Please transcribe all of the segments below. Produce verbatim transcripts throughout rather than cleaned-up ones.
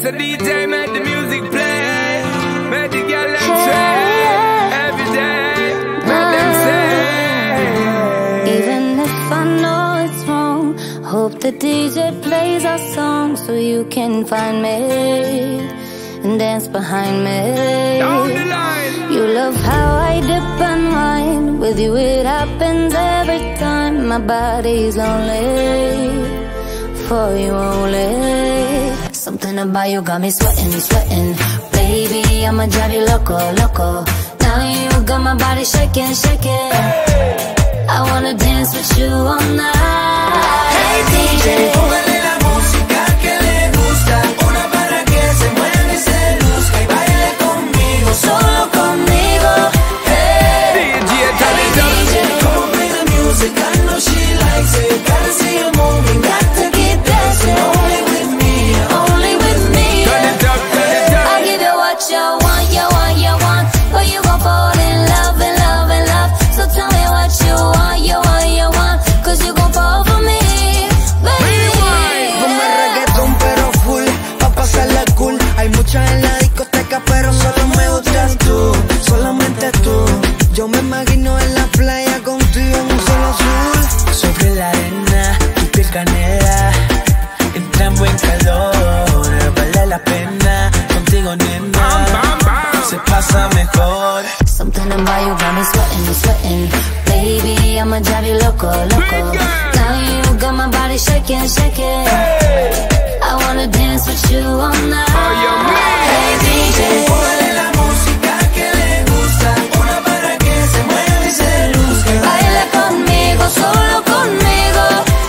a D J, make the music play. Make the girl them say every day. Make them say. Even if I know it's wrong, hope the D J plays our song so you can find me and dance behind me. Down the line. You love how I dip and wine. With you it happens every time. My body's lonely, for you only. Something about you got me sweating, sweating. Baby, I'ma drive you loco, loco. Now you got my body shaking, shaking. Hey. I wanna dance with you all night. Hey D J, póngale la música que le gusta, una para que se mueva y se luzca y baile conmigo, solo conmigo. Hey, D J, tell it up. D J, come on, play the music. I know she likes it. Gotta see her moving, got to keep dancing. Only with me, only with me. Turn it up, turn it up. I'll give you what you want, you want, you want. But you gon' fall in love, in love, in love. So tell me what you want, you want, you want. Cause you gon' fall for me, baby. Ponme reggaetón pero full, pa' pasarla cool. Hay muchas en la discoteca pero solo me gustas tú, solamente tú. Yo me imagino en la playa contigo en un solo azul. Sobre la arena, tu piel canela, entramos en calor, vale la pena. Contigo nena, se pasa mejor. Something about you got me sweating, sweating. Baby, I'ma drive you loco, loco. Now you got my body shaking, shaking. Hey. I wanna dance with you all night. Oh, you're mad. Hey D J, Póngale la música que le gusta, una para que se mueva y se luzca. baila conmigo, solo conmigo.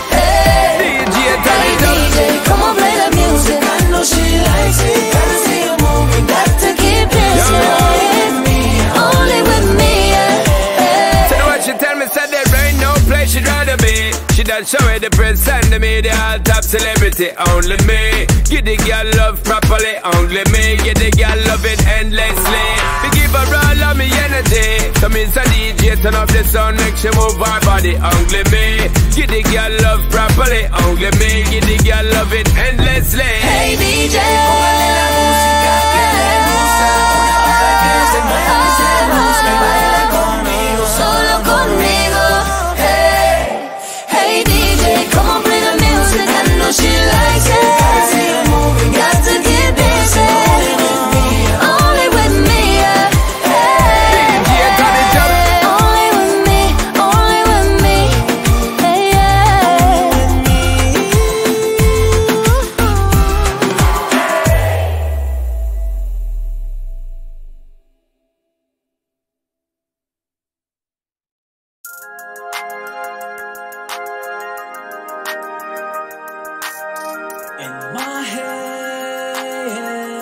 Hey, D J, turn hey it up. D J, come on, play the music. I know she likes it. Gotta see her moving, got to keep dancing. With me, Only with me, yeah. Hey. So what she tell me, said there ain't no place she'd rather be. She done show it the press and the media, all top celebrity, only me. Give the girl love properly, only me. Give the girl love it endlessly. We give her all of me energy. So me a D J, turn up the sound, make she move her body, only me. Give the girl love properly, only me. Give the girl love it endlessly. Hey D J, póngale la música que le gusta, una para que se mueva y se luzca y baila conmigo, solo conmigo. Hey, hey D J, come on, play the music. I know she likes it. gotta see her moving, Got to keep dancing. Only with me, yeah. Hey, D J, turn it up. only with me, only with me. Hey, yeah. In my head,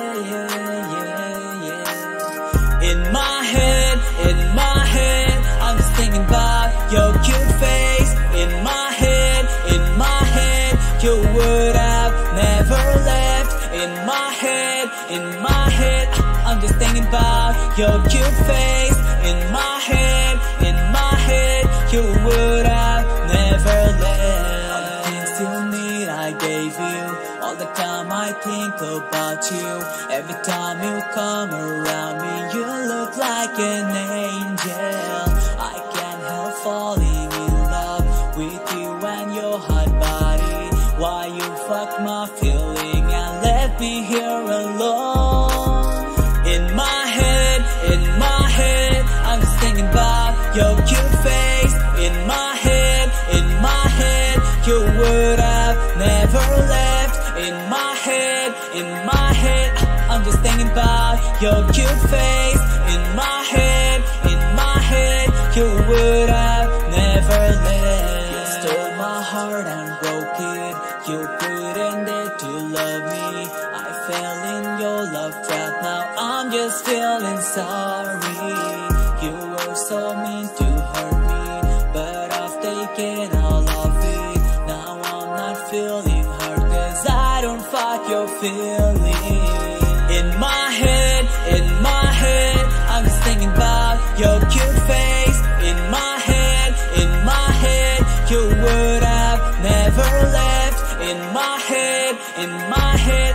yeah, yeah, yeah. In my head, in my head, I'm just thinking about your cute face. In my head, in my head, you would have never left. In my head, in my head, I'm just thinking about your cute face. In my head, in my head, you would have never left. All the things you need, I gave you. All the time I think about you. Every time you come around me, you look like an angel. I can't help falling in love with you and your hot body. Why you fuck my feeling and left me here alone? In my head, in my head, I'm just thinking about your cute face. In my head, in my head, you would have never left. In my head, in my head, I'm just thinking about your cute face. In my head, in my head, you would have never left. You stole my heart and broke it. You couldn't dare to love me. I fell in your love trap. Now I'm just feeling sorry. You were so mean to hurt me, but I've taken all of it. Now I'm not feeling hurt, cause I don't fight your feeling. In my head, in my head, I'm just thinking about your cute face. In my head, in my head, you would have never left. In my head, in my head,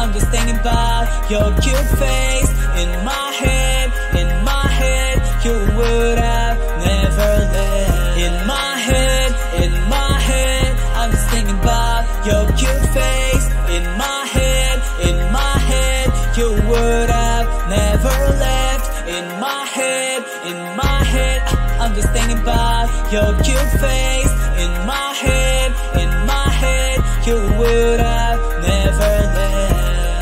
I'm just thinking about your cute face. In my head, in my head, you would have never left. In my head, in my head, I'm just thinking about your cute face. In my head, in my head, you would have never left. In my head, in my head, I'm just thinking about your cute face. In my head, in my head, you would have never left.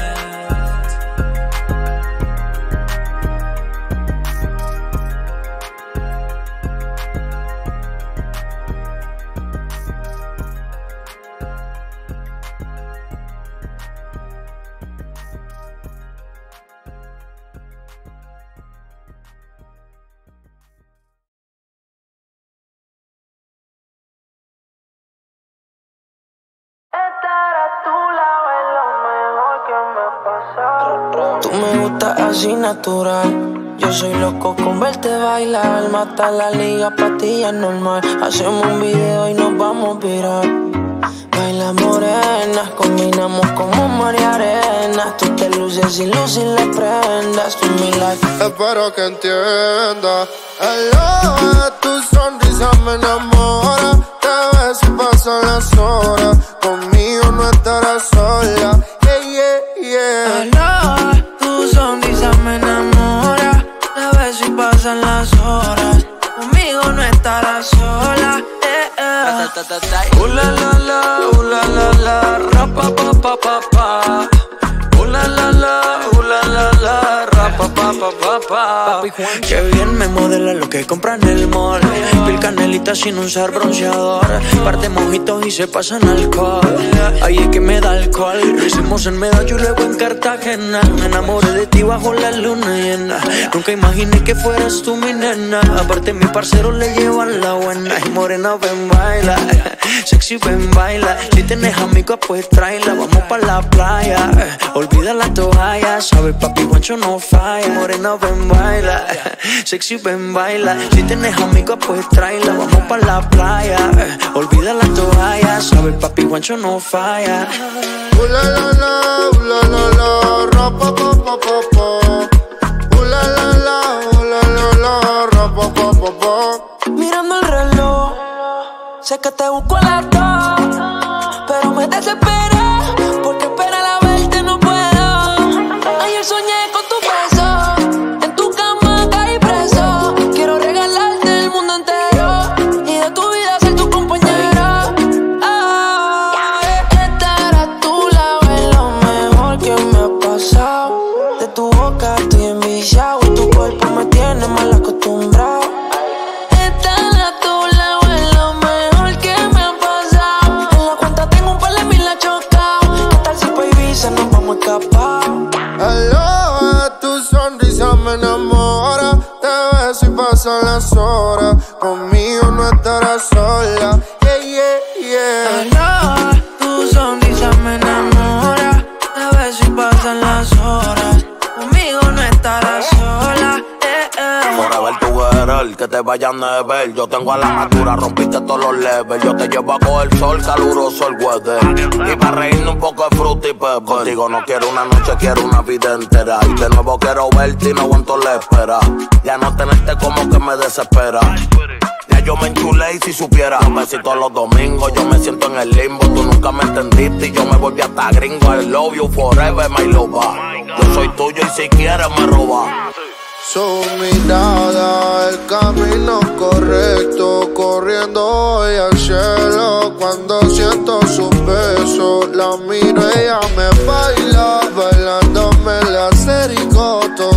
Tú me gustas así natural. Yo soy loco con verte bailar. Mata la liga, pa' ti ya es normal. Hacemos un video y nos vamos viral. Baila morena, combinamos como mar y arena. Tú te luces y luces las prendas. Tú mi life. Espero que entiendas. Hello, tu sonrisa me enamora. Te ves y pasan las horas. Conmigo no estarás sola. Yeah, yeah, yeah. Hello, tu sonrisa me enamora. Te ves y pasan las horas. Conmigo no estarás sola. Eh, eh. Uh, la, la, la, uh, la, la, la, ra, pa, pa, pa, pa, pa. Uh, la, la, la, uh, la, la, la, ra, pa, pa, pa, pa, pa. Qué bien me modela lo que compra en el mall. Piel canelita sin usar bronceador. Parte mojitos y se pasan alcohol. Ahí es que me da alcohol. Lo hicimos en Medallo y luego en Cartagena. Me enamoré de ti bajo la luna llena. Nunca imaginé que fueras tú mi nena. Aparte mis parceros le llevan la buena. Y morena ven baila, sexy ven baila. Si tienes amigos pues tráela. Vamos pa' la playa, olvida la toalla. Sabes papi guancho no falla. Morena ven baila, sexy ven baila. Si tienes amigos pues tráela. Vamos pa' la playa, olvida la toalla. Sabes papi guancho no falla. Uh, la, la, la, uh, la, la, la, ra, pa, pa, pa, pa, pa. Uh, la, la, la, uh, la, la, la, ra, pa, pa, pa, pa. Mirando el reloj, sé que te busco a las dos, pero me desesperé porque esperar a verte no puedo. Ayer soñé con tu beso, en tu cama caí preso. Quiero regalarte el mundo entero y de tu vida ser tu compañero. Ah, estar a tu lado es lo mejor que me ha pasado. De tu boca estoy enviciado y tu cuerpo me tiene mal acostumbrado. Nos vamos a escapar. Hello, tu sonrisa me enamora. Te ves y pasan las horas. Conmigo no estarás sola. Yeah, yeah, yeah. Hello, tu sonrisa me enamora. Te ves y pasan las horas. Conmigo no estarás sola. Eh, eh. Forever together, que te vayan de ver. Yo tengo a la altura, rompiste todos los levels. Yo te llevo a coger sol, caluroso el weather. Y para reírnos un poco de fruta y pepper. Contigo no quiero una noche, quiero una vida entera. Y de nuevo quiero verte y no aguanto la espera. Ya no tenerte como que me desespera. Ya yo me enchulé y si supiera, un besito los domingos, yo me siento en el limbo. Tú nunca me entendiste y yo me volví hasta gringo. I love you forever, my lover. Yo soy tuyo y si quieres me roba. Su mirada, el camino correcto, corriendo hoy al cielo. Cuando siento sus besos, la miro, ella me baila, bailando me la acerco.